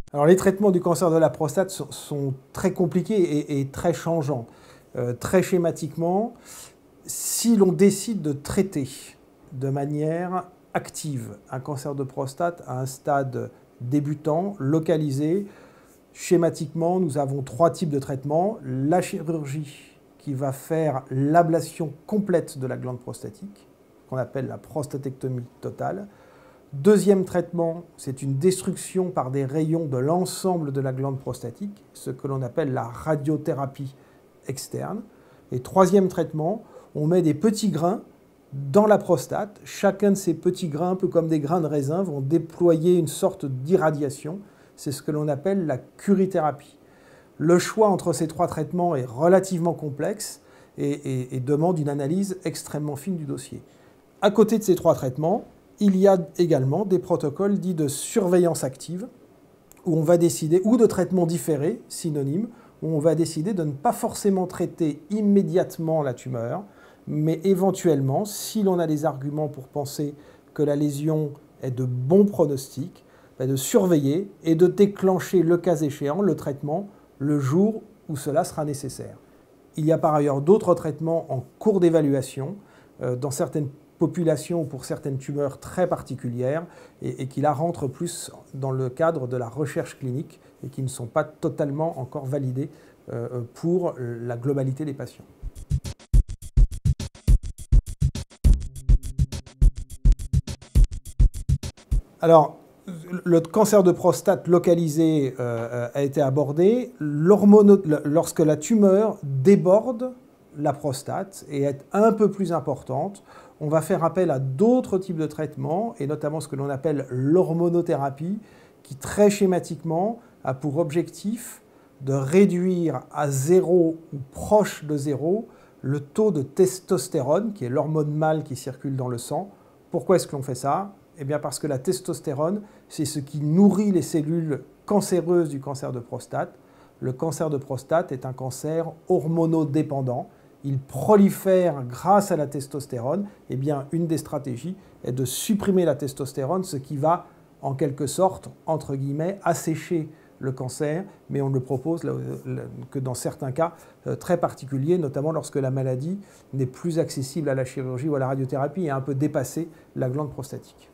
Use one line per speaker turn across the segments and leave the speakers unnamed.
Alors les traitements du cancer de la prostate sont très compliqués et très changeants. Très schématiquement, si l'on décide de traiter de manière active un cancer de prostate à un stade débutant, localisé, schématiquement, nous avons 3 types de traitements. La chirurgie qui va faire l'ablation complète de la glande prostatique, qu'on appelle la prostatectomie totale. Deuxième traitement, c'est une destruction par des rayons de l'ensemble de la glande prostatique, ce que l'on appelle la radiothérapie externe. Et troisième traitement, on met des petits grains dans la prostate. Chacun de ces petits grains, un peu comme des grains de raisin, vont déployer une sorte d'irradiation. C'est ce que l'on appelle la curithérapie. Le choix entre ces 3 traitements est relativement complexe et demande une analyse extrêmement fine du dossier. À côté de ces 3 traitements, il y a également des protocoles dits de surveillance active, où on va décider, ou de traitement différé, synonyme, où on va décider de ne pas forcément traiter immédiatement la tumeur, mais éventuellement, si l'on a des arguments pour penser que la lésion est de bon pronostic, de surveiller et de déclencher, le cas échéant, le traitement le jour où cela sera nécessaire. Il y a par ailleurs d'autres traitements en cours d'évaluation dans certaines populations ou pour certaines tumeurs très particulières et qui là rentrent plus dans le cadre de la recherche clinique et qui ne sont pas totalement encore validées pour la globalité des patients. Alors, le cancer de prostate localisé a été abordé. Lorsque la tumeur déborde la prostate et est un peu plus importante, on va faire appel à d'autres types de traitements, et notamment ce que l'on appelle l'hormonothérapie, qui très schématiquement a pour objectif de réduire à 0 ou proche de 0 le taux de testostérone, qui est l'hormone mâle qui circule dans le sang. Pourquoi est-ce que l'on fait ça ? Eh bien parce que la testostérone, c'est ce qui nourrit les cellules cancéreuses du cancer de prostate. Le cancer de prostate est un cancer hormonodépendant. Il prolifère grâce à la testostérone. Eh bien, une des stratégies est de supprimer la testostérone, ce qui va, en quelque sorte, entre guillemets, assécher le cancer, mais on ne le propose que dans certains cas très particuliers, notamment lorsque la maladie n'est plus accessible à la chirurgie ou à la radiothérapie et a un peu dépassé la glande prostatique.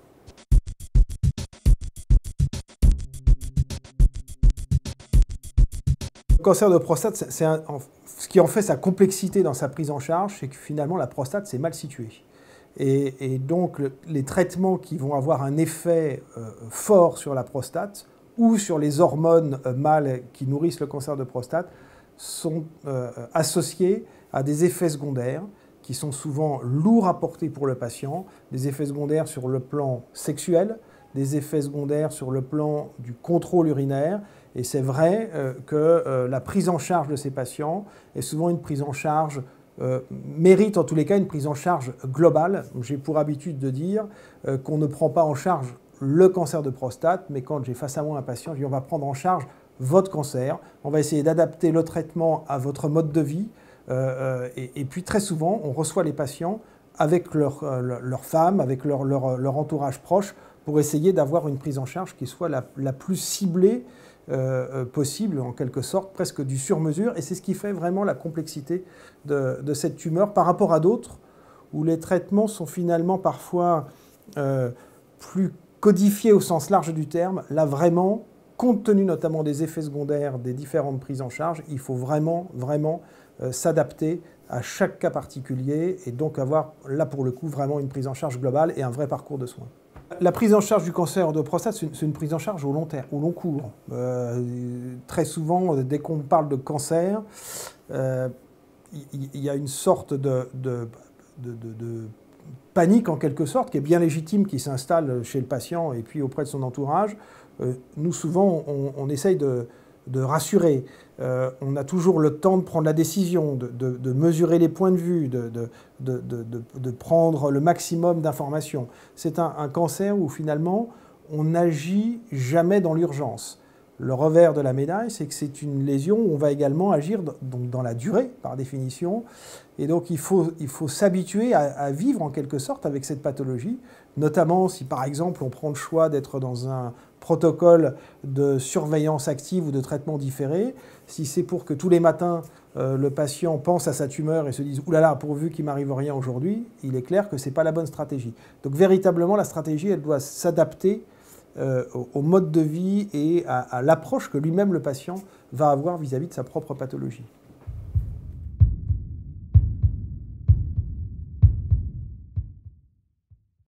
Le cancer de prostate, ce qui en fait sa complexité dans sa prise en charge, c'est que finalement la prostate c'est mal située. Et donc les traitements qui vont avoir un effet fort sur la prostate ou sur les hormones mâles qui nourrissent le cancer de prostate sont associés à des effets secondaires qui sont souvent lourds à porter pour le patient, des effets secondaires sur le plan sexuel, des effets secondaires sur le plan du contrôle urinaire. Et c'est vrai que la prise en charge de ces patients est souvent une prise en charge, mérite en tous les cas une prise en charge globale. J'ai pour habitude de dire qu'on ne prend pas en charge le cancer de prostate, mais quand j'ai face à moi un patient, je dis on va prendre en charge votre cancer, on va essayer d'adapter le traitement à votre mode de vie, et puis très souvent on reçoit les patients avec leur femme, avec leur entourage proche, pour essayer d'avoir une prise en charge qui soit la plus ciblée possible, en quelque sorte, presque du sur-mesure. Et c'est ce qui fait vraiment la complexité de cette tumeur par rapport à d'autres, où les traitements sont finalement parfois plus codifiés au sens large du terme. Là, vraiment, compte tenu notamment des effets secondaires des différentes prises en charge, il faut vraiment s'adapter à chaque cas particulier et donc avoir, là pour le coup, vraiment une prise en charge globale et un vrai parcours de soins. La prise en charge du cancer de prostate, c'est une prise en charge au long terme, au long cours. Très souvent, dès qu'on parle de cancer, il y a une sorte de panique en quelque sorte, qui est bien légitime, qui s'installe chez le patient et puis auprès de son entourage. Nous, souvent, on essaye de rassurer. On a toujours le temps de prendre la décision, de mesurer les points de vue, de prendre le maximum d'informations. C'est un cancer où finalement on n'agit jamais dans l'urgence. Le revers de la médaille, c'est que c'est une lésion où on va également agir donc dans la durée, par définition. Et donc il faut s'habituer à vivre en quelque sorte avec cette pathologie, notamment si par exemple on prend le choix d'être dans un protocole de surveillance active ou de traitement différé. Si c'est pour que tous les matins le patient pense à sa tumeur et se dise « oulala, pourvu qu'il ne m'arrive rien aujourd'hui », il est clair que ce n'est pas la bonne stratégie. Donc véritablement, la stratégie, elle doit s'adapter au mode de vie et à l'approche que lui-même le patient va avoir vis-à-vis de sa propre pathologie.